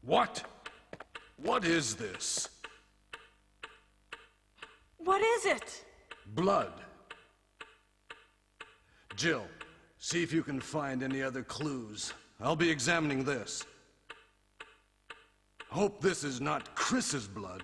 What? What is this? What is it? Blood. Jill, see if you can find any other clues. I'll be examining this. Hope this is not Chris's blood.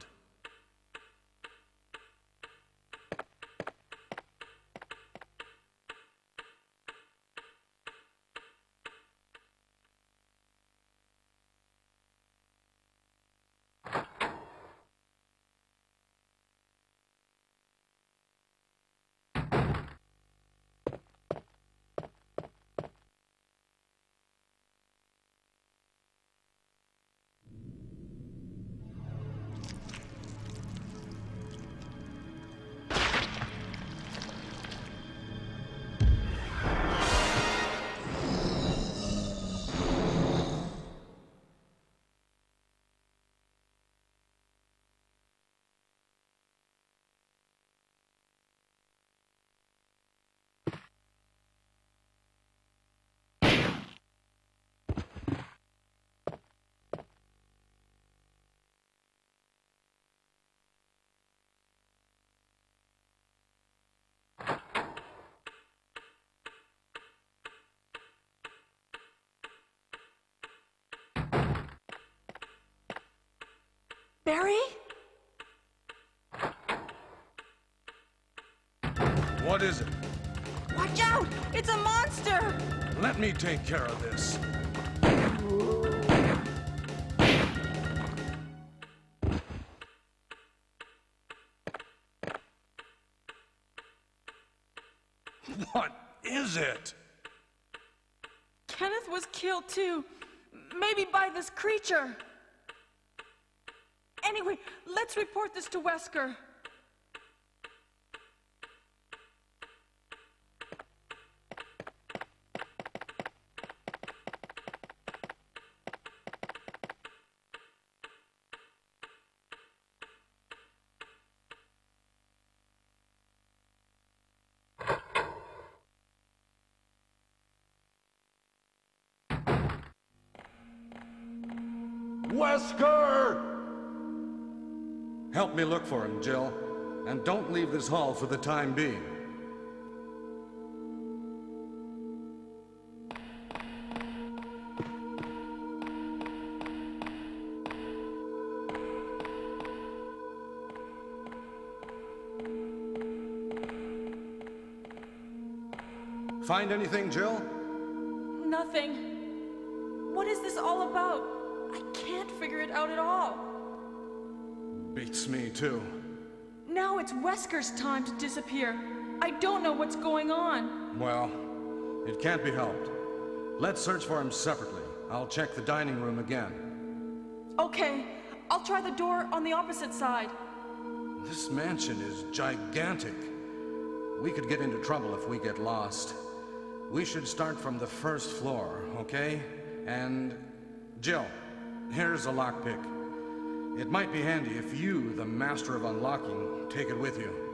Barry? What is it? Watch out! It's a monster! Let me take care of this. What is it? Kenneth was killed too. Maybe by this creature. Anyway, let's report this to Wesker. Wesker! Help me look for him, Jill. And don't leave this hall for the time being. Find anything, Jill? Nothing. What is this all about? I can't figure it out at all. Beats me, too. Now it's Wesker's time to disappear. I don't know what's going on. Well, it can't be helped. Let's search for him separately. I'll check the dining room again. Okay, I'll try the door on the opposite side. This mansion is gigantic. We could get into trouble if we get lost. We should start from the first floor, okay? And Jill, here's a lockpick. It might be handy if you, the master of unlocking, take it with you.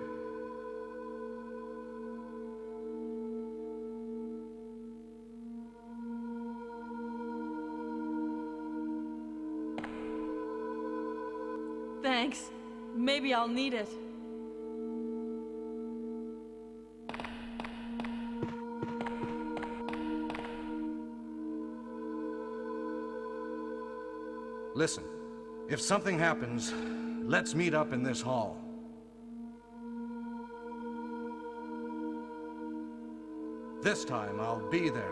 Thanks. Maybe I'll need it. Listen, if something happens, let's meet up in this hall. This time, I'll be there.